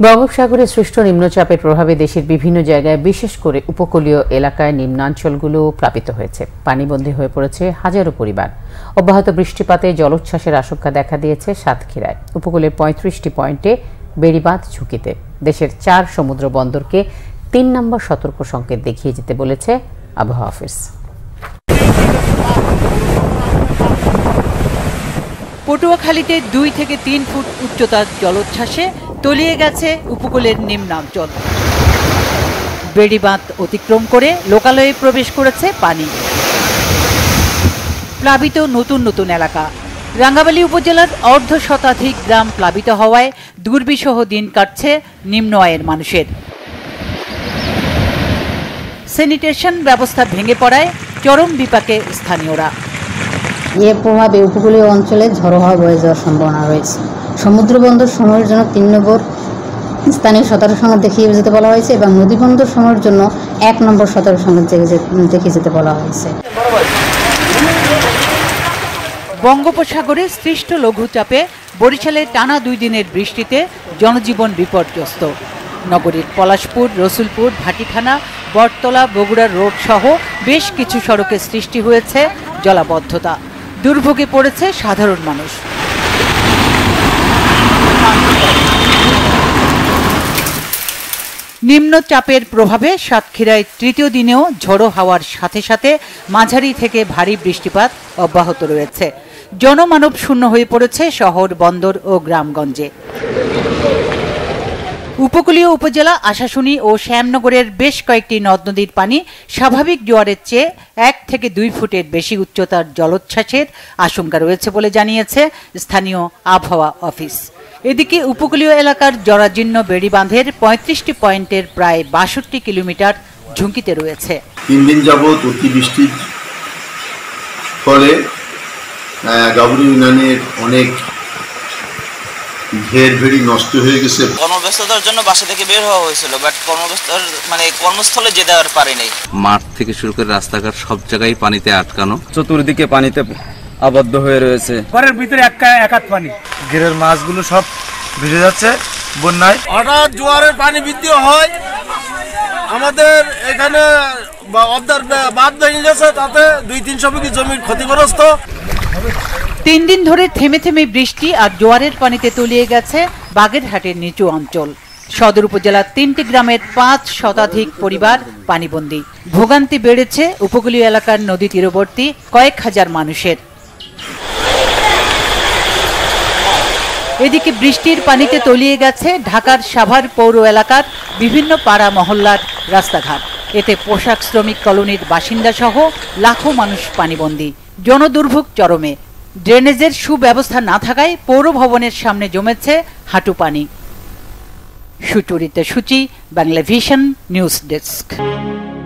বঙ্গোপসাগরে সৃষ্ট নিম্নচাপের প্রভাবে দেশের বিভিন্ন জায়গায় বিশেষ করে উপকূলীয় এলাকায় নিম্নাঞ্চলগুলো প্লাবিত হয়েছে। পানিবন্দী হয়ে পড়েছে হাজারো পরিবার। অব্যাহত বৃষ্টিপাতে জলোচ্ছ্বাসের আশঙ্কা দেখা দিয়েছে সাতক্ষীরায়। উপকূলের ৩৫টি পয়েন্টে বেড়িবাঁধ ঝুঁকিতে। দেশের ৪ সমুদ্র বন্দরকে ৩ নম্বর সতর্ক সংকেত দেখিয়ে যেতে বলেছে আবহাওয়া অফিস। পটুয়াখালীতে ২ থেকে ৩ ফুট উচ্চতার জলোচ্ছ্বাসে তলিয়ে গেছে উপকূলের নিম্নাঞ্চল। বেড়িবাঁধ অতিক্রম করে লোকালয়ে প্রবেশ করেছে পানি। প্লাবিত নতুন নতুন এলাকা। রাঙ্গামালী উপজেলার অর্ধ শতাধিক গ্রাম প্লাবিত হওয়ায় দুর্বিষহ দিন কাটছে নিম্ন আয়ের মানুষের। স্যানিটেশন ব্যবস্থা ভেঙে পড়ায় চরম বিপাকে স্থানীয়রা। এর প্রভাবে উপকূলীয় অঞ্চলে ঝড়ো হাওয়া বয়ে যাওয়ার সম্ভাবনা রয়েছে। সমুদ্র বন্দর সময়ের জন্য ৩ নম্বর স্থানীয় সতর্ক সংকেত দেখিয়ে যেতে বলা হয়েছে এবং নদী বন্দর সময়ের জন্য ১ নম্বর সতর্ক সংকেত দেখিয়ে যেতে বলা হয়েছে। বঙ্গোপসাগরে সৃষ্ট লঘুচাপে বরিশালে টানা ২ দিনের বৃষ্টিতে জনজীবন বিপর্যস্ত। নগরীর পলাশপুর, রসুলপুর, ভাটিখানা, বটতলা, বগুড়া রোড সহ বেশ কিছু সড়কে সৃষ্টি হয়েছে জলাবদ্ধতা। দুর্ভোগে পড়েছে সাধারণ মানুষ। নিম্নচাপের প্রভাবে সাতক্ষীরায় তৃতীয় দিনেও ঝোড়ো হাওয়ার সাথে সাথে মাঝারি থেকে ভারী বৃষ্টিপাত অব্যাহত রয়েছে। জনমানব শূন্য হয়ে পড়েছে শহর, বন্দর ও গ্রামগঞ্জে। উপকূলীয় উপজেলা আশাশুনি ও শ্যামনগরের বেশ কয়েকটি নদ নদীর পানি স্বাভাবিক জোয়ারের চেয়ে ১ থেকে ২ ফুটের বেশি উচ্চতার জলোচ্ছ্বাসের আশঙ্কা রয়েছে বলে জানিয়েছে স্থানীয় আবহাওয়া অফিস। এদিকে উপকূলীয় এলাকার জরাজীর্ণ বেড়িবাঁধের ৩৫টি পয়েন্টের প্রায় ৬২ কিলোমিটার ঝুঁকিতে রয়েছে। ৩ দিন যাবৎ অতিবৃষ্টির ফলে গাবুরি ইউনিয়নের অনেক ঘের ভেড়ি নষ্ট হয়ে গেছে। কর্মব্যস্ততার জন্য বাসা থেকে বের হওয়া হয়েছিল, বাট কর্মস্থলে যেতে আর পারি নাই। মাঠ থেকে শুরু করে রাস্তাঘাট সব জায়গায় পানিতে আটকানো, চতুর্দিকে পানিতে আবদ্ধ হয়ে রয়েছে। ঘরের ভিতরে এক হাত পানি। ঘেরের মাছগুলো সব ভিজে যাচ্ছে বন্যায়। হঠাৎ জোয়ারের পানি বৃদ্ধি হয়, আমাদের এখানে বাঁধ ভেঙে গেছে, তাতে ২-৩০০ বিঘি জমির ক্ষতিগ্রস্ত। ৩ দিন ধরে থেমে থেমে বৃষ্টি আর জোয়ারের পানিতে তলিয়ে গেছে বাগেরহাটের নিচু অঞ্চল। সদর উপজেলার ৩টি গ্রামের ৫ শতাধিক পরিবার পানিবন্দী। ভোগান্তি বেড়েছে উপকূলীয় এলাকার নদী তীরবর্তী কয়েক হাজার মানুষের। এদিকে বৃষ্টির পানিতে তলিয়ে গেছে ঢাকার সাভার পৌর এলাকার বিভিন্ন পাড়া মহল্লার রাস্তাঘাট। এতে পোশাক শ্রমিক কলোনির বাসিন্দা সহ লাখো মানুষ পানিবন্দী। জনদুর্ভোগ চরমে। ড্রেনেজের সুব্যবস্থা না থাকায় পৌর ভবনের সামনে জমেছে হাঁটু পানি। সুচরিতা সূচি, বাংলা ভিশন নিউজ ডেস্ক।